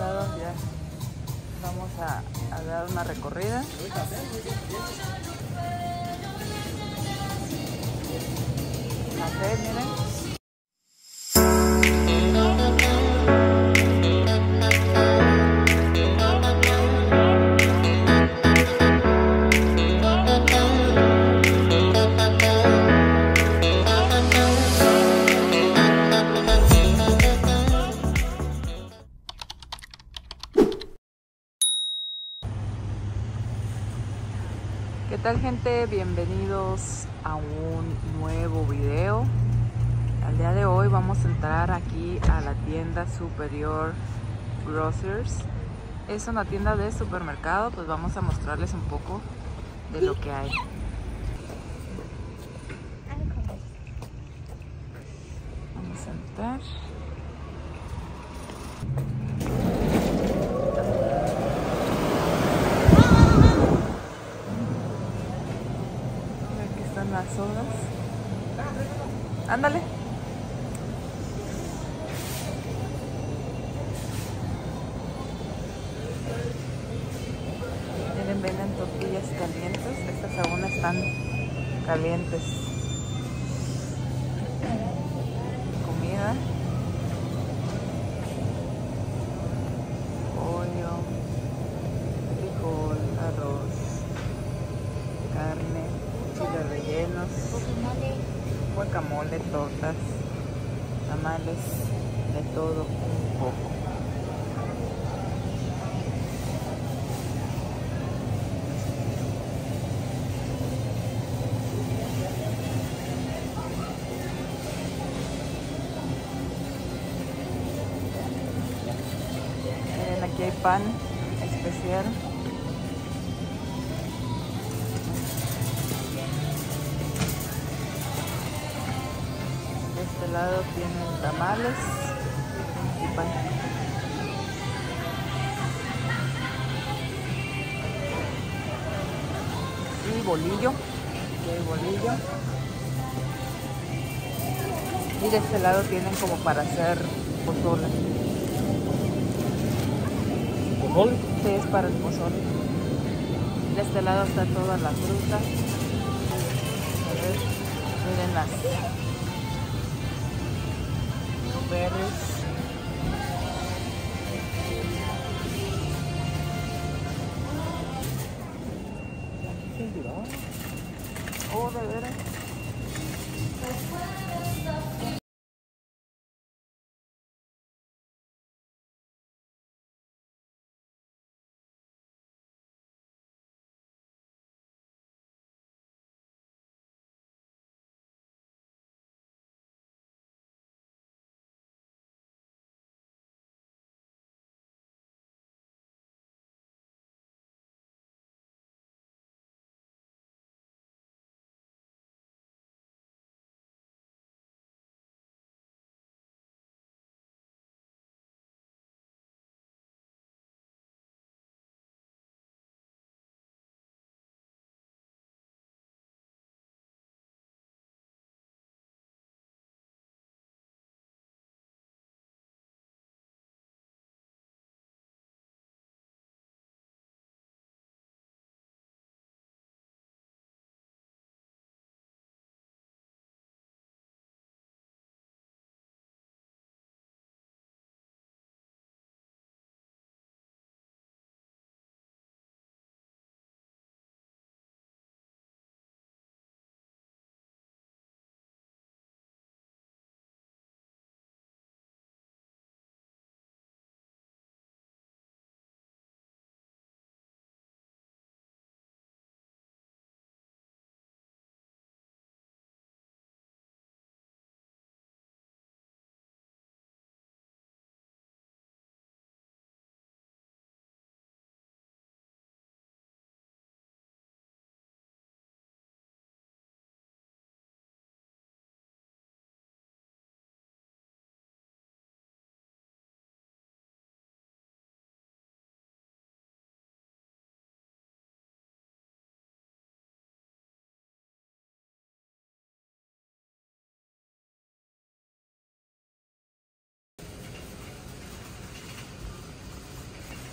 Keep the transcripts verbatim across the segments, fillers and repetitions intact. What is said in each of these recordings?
lado ya vamos a, a dar una recorrida. Café, miren. ¿Qué tal, gente? Bienvenidos a un nuevo video. Al día de hoy vamos a entrar aquí a la tienda Superior Grocers. Es una tienda de supermercado, pues vamos a mostrarles un poco de lo que hay. Vamos a entrar. Aquí están las sodas. Ándale. Miren, venden tortillas calientes. Estas aún están calientes. Comida. Pollo, frijol, arroz, carne, chiles rellenos, guacamole, tortas, tamales, de todo un poco. Miren, aquí hay pan especial. De este lado tienen tamales y pan. Y bolillo. Aquí hay bolillo. Y de este lado tienen como para hacer pozole. ¿Pozole? Sí, es para el pozole. De este lado está toda la fruta. A ver, miren las berries. Oh, de veras.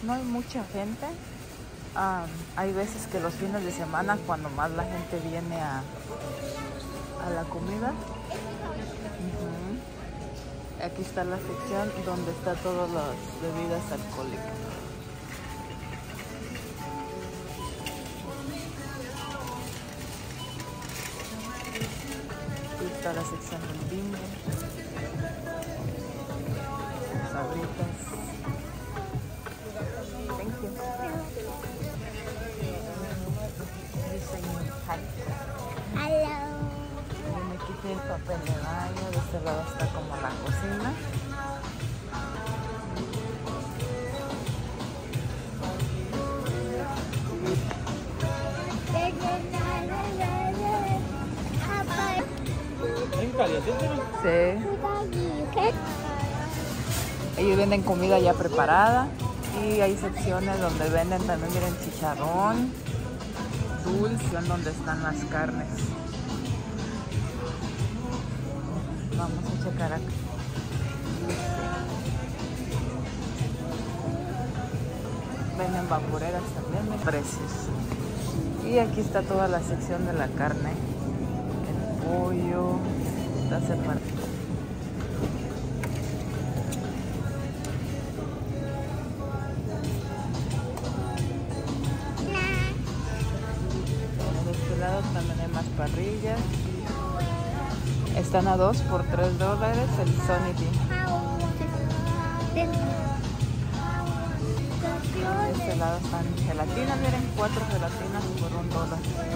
no hay mucha gente. Um, hay veces que los fines de semana cuando más la gente viene a, a la comida. Uh-huh. Aquí está la sección donde está todas las bebidas alcohólicas. Aquí está la sección del Bimbo, sabritas. Thank you. Hello. Yo me quité el papel de baño, de este lado está como la cocina. Sí. Ellos venden comida ya preparada y hay secciones donde venden también, miren, chicharrón, dulce, donde están las carnes. Vamos a checar acá. Venden vaporeras también de precios. Y aquí está toda la sección de la carne. El pollo está separado. De este lado también hay más parrillas. Están a dos por tres dólares el Sonity. De este lado están gelatinas, miren, cuatro gelatinas por un dólar.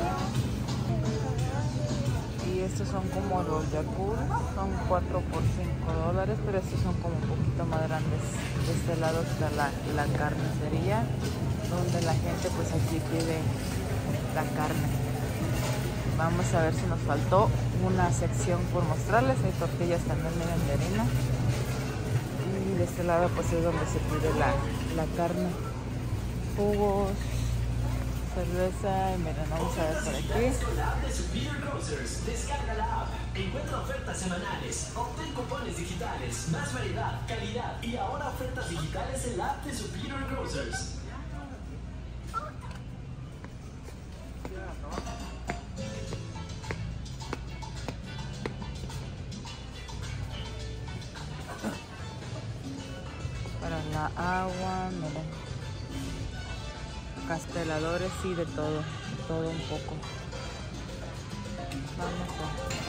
Y estos son como los Yakult, son cuatro por cinco dólares, pero estos son como un poquito más grandes. De este lado está la, la carnicería, donde la gente pues aquí pide la carne. Vamos a ver si nos faltó una sección por mostrarles. Hay tortillas también, miren, de harina. Y de este lado pues es donde se pide la, la carne. Jugos, cerveza, y miren, vamos a ver por aquí. Descarga la app, encuentra ofertas semanales, obtén cupones digitales, más variedad, calidad y ahora ofertas digitales en la app de Superior Grocers. Para la agua, miren. Casteladores y de todo, de todo un poco. Vamos a...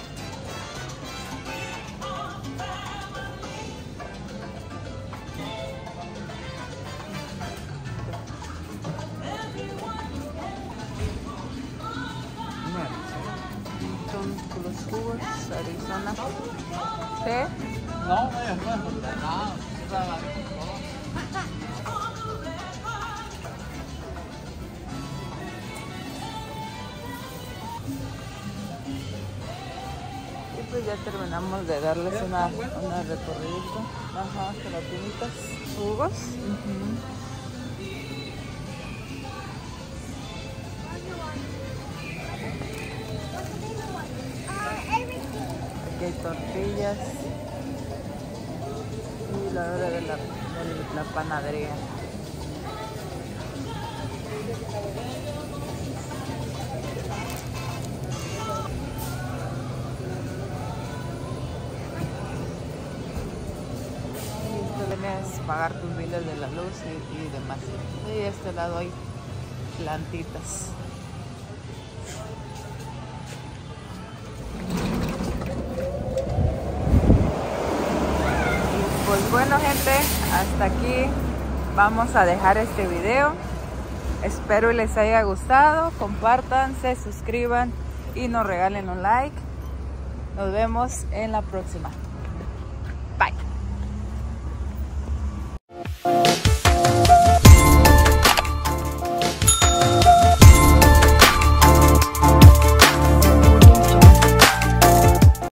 Son los jugos Arizona. ¿Sí? No, no, no, no, y pues ya terminamos de darles una, una recorridita. Ajá, gelatinitas, jugos. Uh-huh. Aquí hay tortillas y la hora de la, de la panadería. Es pagar tus biles de la luz y, y demás. Y de este lado hay plantitas. Y pues bueno, gente, hasta aquí vamos a dejar este video. Espero les haya gustado. Compartan, se suscriban y nos regalen un like. Nos vemos en la próxima.